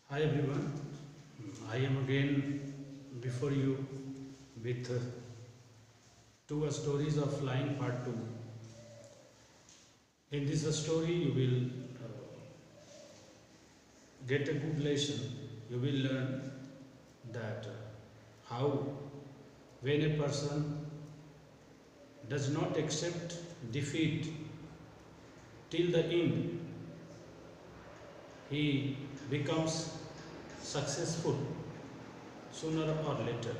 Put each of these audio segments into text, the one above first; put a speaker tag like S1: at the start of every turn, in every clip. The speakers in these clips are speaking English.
S1: Hi everyone, I am again before you with two stories of flying part 2. In this story you will get a good lesson. You will learn that how when a person does not accept defeat till the end, he becomes successful sooner or later.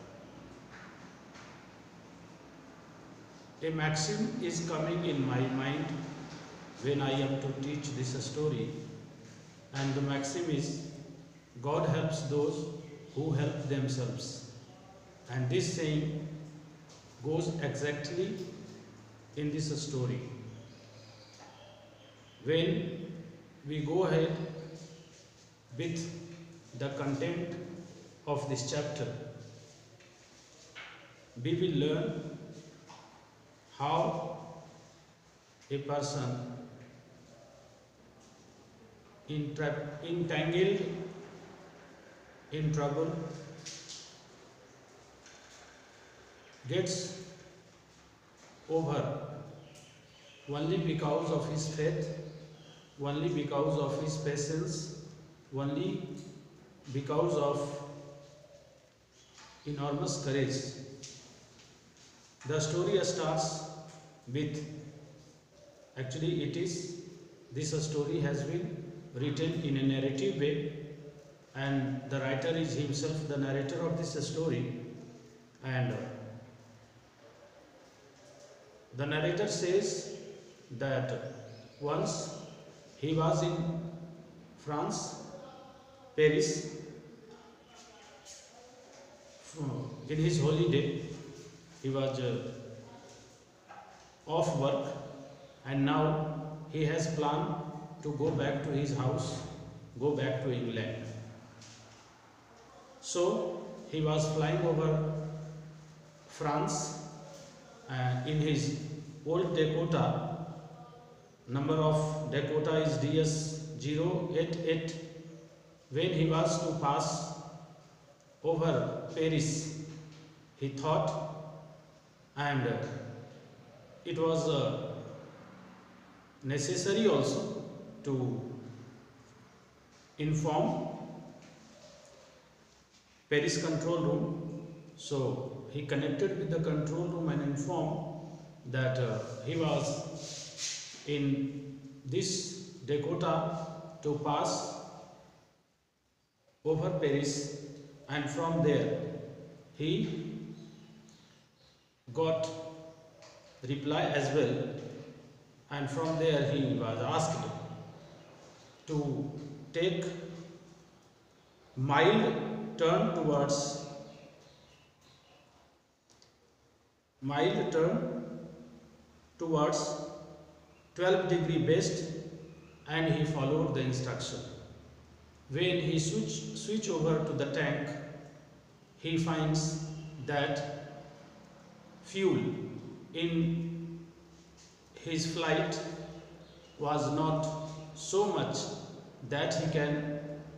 S1: A maxim is coming in my mind when I am to teach this story, and the maxim is God helps those who help themselves. And this saying goes exactly in this story. When we go ahead with the content of this chapter, we will learn how a person entangled in trouble gets over only because of his faith, only because of his patience, only because of enormous courage. The story starts with, actually it is, this story has been written in a narrative way, and the writer is himself the narrator of this story. And the narrator says that once he was in France, Paris, in his holiday. He was off work, and now he has planned to go back to his house, go back to England. So he was flying over France in his old Dakota. Number of Dakota is DS088. When he was to pass over Paris, he thought, and it was necessary also to inform Paris control room. So he connected with the control room and informed that he was in this Dakota to pass over Paris, and from there he got reply as well, and from there he was asked to take mild turn towards 12-degree west, and he followed the instruction. When he switch over to the tank, he finds that fuel in his flight was not so much that he can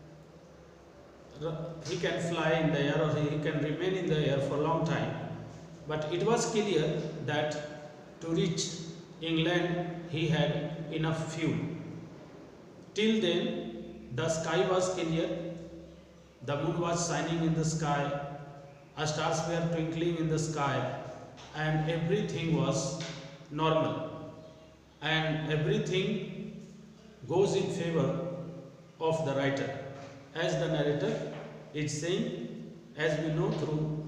S1: fly in the air, or he can remain in the air for a long time. But it was clear that to reach England he had enough fuel. Till then the sky was clear, the moon was shining in the sky, stars were twinkling in the sky, and everything was normal, and everything goes in favor of the writer. As the narrator is saying, as we know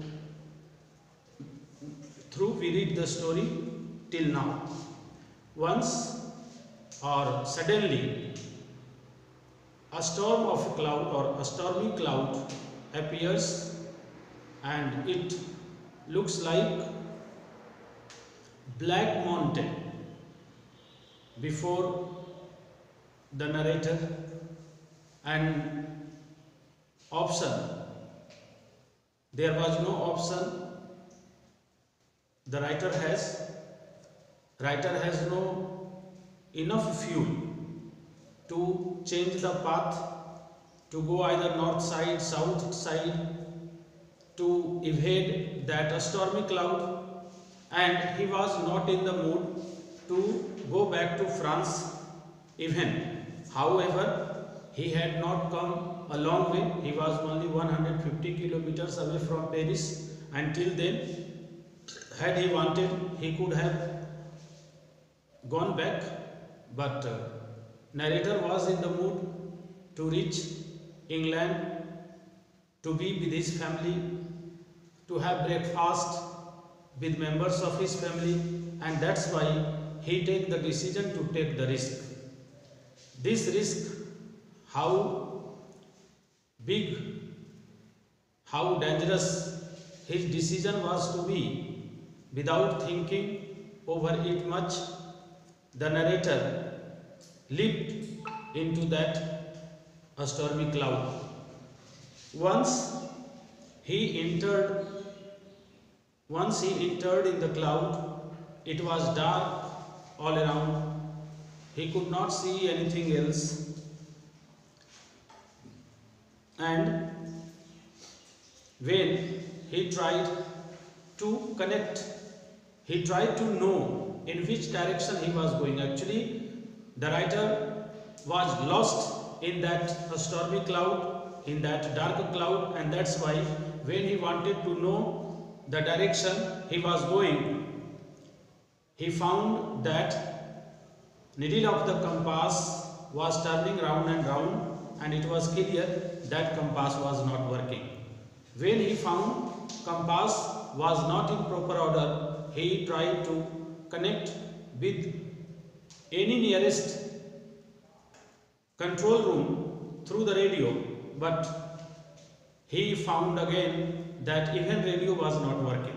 S1: through we read the story till now, once or suddenly a storm of cloud or a stormy cloud appears, and it looks like black mountain before the narrator, and option, there was no option. The writer has no enough fuel to change the path to go either north side, south side, to evade that stormy cloud, and he was not in the mood to go back to France even. However, he had not come a long way. He was only 150 kilometers away from Paris. Until then, had he wanted, he could have gone back, but narrator was in the mood to reach England, to be with his family, to have breakfast with members of his family, and that's why he take the decision to take the risk. This risk, how big, how dangerous his decision was to be, without thinking over it much, the narrator leaped into that stormy cloud. Once he entered in the cloud, it was dark all around. He could not see anything else. And when he tried to connect, he tried to know in which direction he was going. Actually, the writer was lost in that stormy cloud, in that dark cloud, and that's why when he wanted to know the direction he was going, he found that needle of the compass was turning round and round, and it was clear that compass was not working. When he found compass was not in proper order, he tried to connect with any nearest control room through the radio, but he found again that even radio was not working.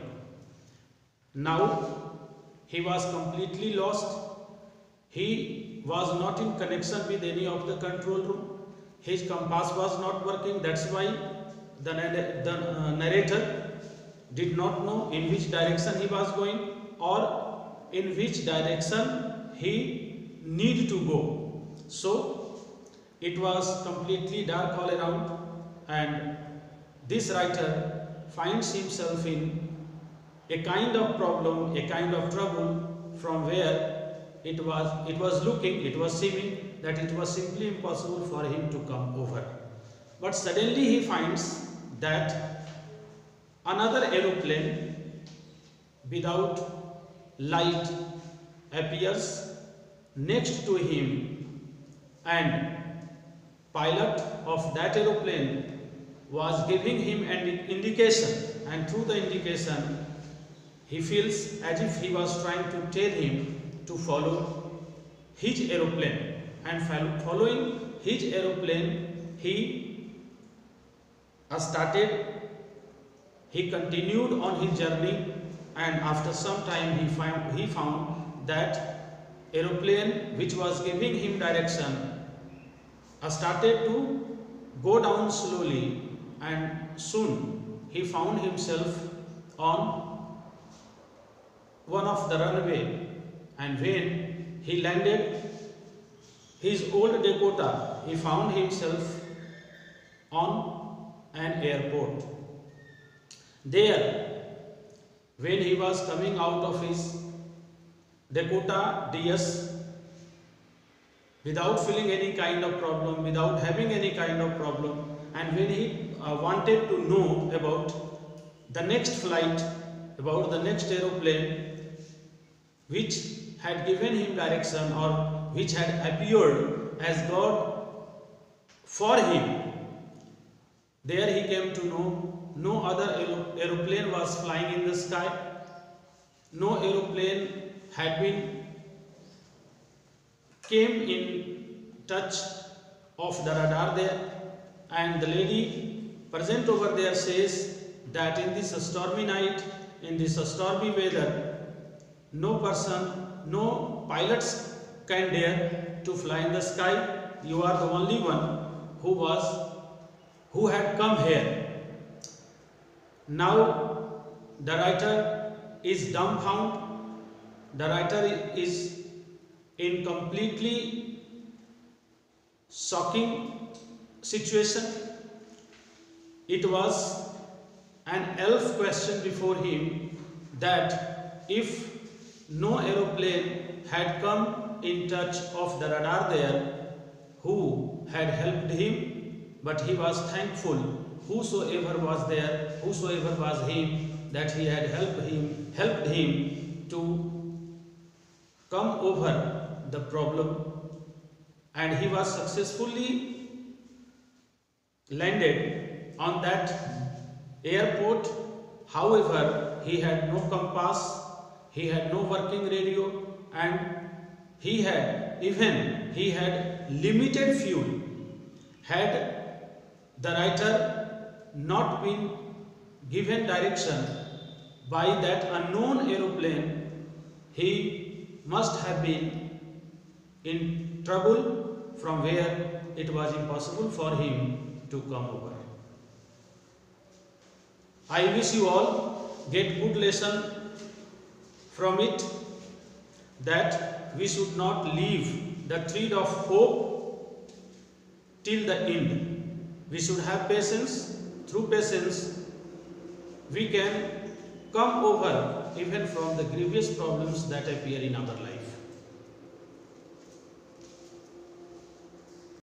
S1: Now he was completely lost. He was not in connection with any of the control room. His compass was not working. That's why the narrator did not know in which direction he was going or in which direction he needed to go. So it was completely dark all around, and this writer finds himself in a kind of problem, a kind of trouble, from where it was seeming that it was simply impossible for him to come over. But suddenly he finds that another aeroplane without light appears next to him, and pilot of that aeroplane was giving him an indication, and through the indication he feels as if he was trying to tell him to follow his aeroplane, and following his aeroplane he continued on his journey, and after some time he found that aeroplane which was giving him direction started to go down slowly, and soon he found himself on one of the runway. And when he landed his old Dakota, he found himself on an airport. There, when he was coming out of his Dakota DS, without feeling any kind of problem, without having any kind of problem, and when he wanted to know about the next flight, about the next aeroplane which had given him direction or which had appeared as God for him, there he came to know no other aeroplane was flying in the sky. No aeroplane had came in touch of the radar there, and the lady present over there says that in this stormy night, in this stormy weather, no person, no pilots can dare to fly in the sky. You are the only one who had come here. Now the writer is dumbfounded. The writer is in completely shocking situation. It was an elf question before him that if no aeroplane had come in touch of the radar there, who had helped him, but he was thankful, whosoever was there, whosoever was him, that he had helped him to come over the problem, and he was successfully landed on that airport. However, he had no compass, he had no working radio, and he had limited fuel. Had the writer not been given direction by that unknown aeroplane, he must have been in trouble from where it was impossible for him to come over. I wish you all get good lesson from it, that we should not leave the thread of hope till the end. We should have patience. Through patience, we can come over even from the grievous problems that appear in our life.